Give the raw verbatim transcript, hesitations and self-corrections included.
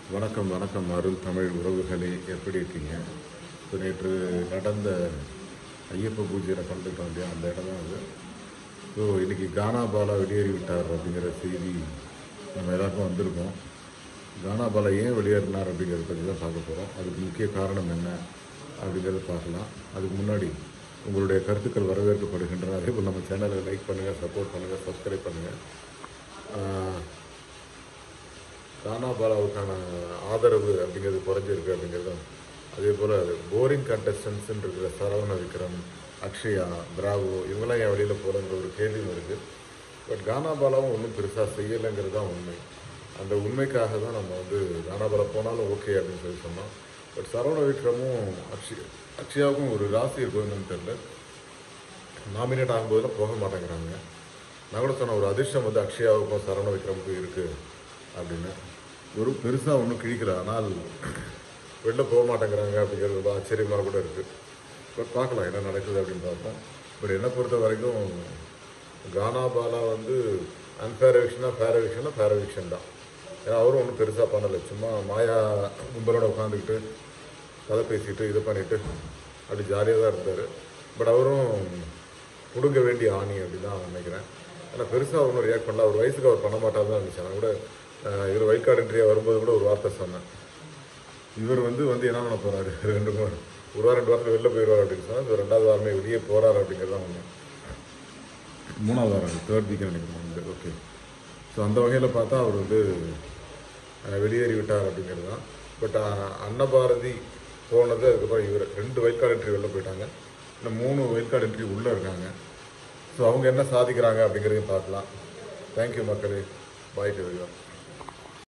வணக்கம் வணக்கம் அருள் தமிழ் உறவுகளே, எப்படி இருக்கீங்க? ஸோ நேற்று நடந்த ஐயப்ப பூஜையில் கலந்துக்கிட்டோம் இல்லையா, அந்த இடம் தான் அது. ஸோ இன்றைக்கி கானா பாலா வெளியேறி விட்டார் அப்படிங்கிற செய்தி நம்ம எல்லாருக்கும் வந்திருக்கோம். கானா பாலா ஏன் வெளியேறினார் அப்படிங்கிறத பற்றி தான் பார்க்க போகிறோம். அதுக்கு முக்கிய காரணம் என்ன அப்படிங்கிறத பார்க்கலாம். அதுக்கு முன்னாடி உங்களுடைய கருத்துக்கள் வரவேற்கப்படுகின்றன. அதே போல் நம்ம சேனலை லைக் பண்ணுங்கள், சப்போர்ட் பண்ணுங்கள், சப்ஸ்கிரைப் பண்ணுங்கள். கானா பாலாவுக்கான ஆதரவு அப்படிங்கிறது குறைஞ்சிருக்கு அப்படிங்கிறது. அதே போல் போரிங் கண்டஸ்டன்ஸ்ன்னு இருக்கிற சரவண விக்ரம், அக்ஷயா, பிராவோ இவங்களாம் என் வழியில் போகிறங்கிற ஒரு கேள்வியும் இருக்குது. பட் கானா பாலாவும் ஒன்றும் பெருசாக செய்யலைங்கிறது தான் உண்மை. அந்த உண்மைக்காக தான் நம்ம வந்து கானா பாலா போனாலும் ஓகே அப்படின்னு சொல்லி சொன்னோம். பட் சரவண விக்ரமும் அக்ஷயா அக்ஷயாவுக்கும் ஒரு ராசி இருக்குதுன்னு தெரியல, நாமினேட் ஆகும்போதெல்லாம் போக மாட்டேங்கிறாங்க. நான் கூட சொன்ன ஒரு அதிர்ஷ்டம் வந்து அக்ஷயாவுக்கும் சரவண விக்ரமுக்கும் இருக்குது அப்படின்னு. ஒரு பெருசாக ஒன்றும் கிழிக்கல, ஆனால் வெளில போக மாட்டேங்கிறாங்க அப்படிங்கிறது ரொம்ப ஆச்சரியமாக கூட இருக்குது. பட் பார்க்கலாம் என்ன நடக்குது அப்படின்னு பார்ப்போம். பட் என்னை பொறுத்த வரைக்கும் கானா பாலா வந்து அன்ஃபேர் எவிக்ஷனாக ஃபேர் எவிக்ஷனாக ஃபேர் எவிக்ஷன் தான். ஏன்னா அவரும் ஒன்றும் பெருசாக பண்ணலை, சும்மா மாயா கும்பலோட உட்காந்துக்கிட்டு கதை பேசிட்டு இது பண்ணிவிட்டு அப்படி ஜாலியாக தான் இருந்தார். பட் அவரும் கொடுங்க வேண்டிய ஆணி அப்படின்னு தான் நினைக்கிறேன். ஏன்னா பெருசாக ஒன்றும் ரியாக்ட் பண்ணல. அவர் வயசுக்கு அவர் பண்ண மாட்டார் தான் நினச்சேன். நான் கூட இவர் வைல்ட் கார்டு என்ட்ரியாக வரும்போது கூட ஒரு வார்த்தை சொன்னேன், இவர் வந்து வந்து என்ன பண்ண போகிறாரு, ரெண்டு மூணு ஒரு வாரம் ரெண்டு வாரத்தில் வெளில போயிடுவார் அப்படின்னு சொன்னால் இவர் ரெண்டாவது வாரமே வெளியே போகிறாரு அப்படிங்கிறது தான் ஒன்று. மூணாவது வாரம் தேர்ட் வீக் நினைக்கிறேன் வந்து. ஓகே, ஸோ அந்த வகையில் பார்த்தா அவர் வந்து வெளியேறி விட்டார் அப்படிங்கிறது தான். பட் அன்னபாரதி போனது, அதுக்கப்புறம் இவர் ரெண்டு வைல்ட் கார்டு என்ட்ரி வெளில போயிட்டாங்க, இன்னும் மூணு வைல்ட் கார்டு என்ட்ரி உள்ளே இருக்காங்க. ஸோ அவங்க என்ன சாதிக்கிறாங்க அப்படிங்கிறதையும் பார்க்கலாம். தேங்க்யூ மக்களே, பாய் டு எவ்ரிவன்.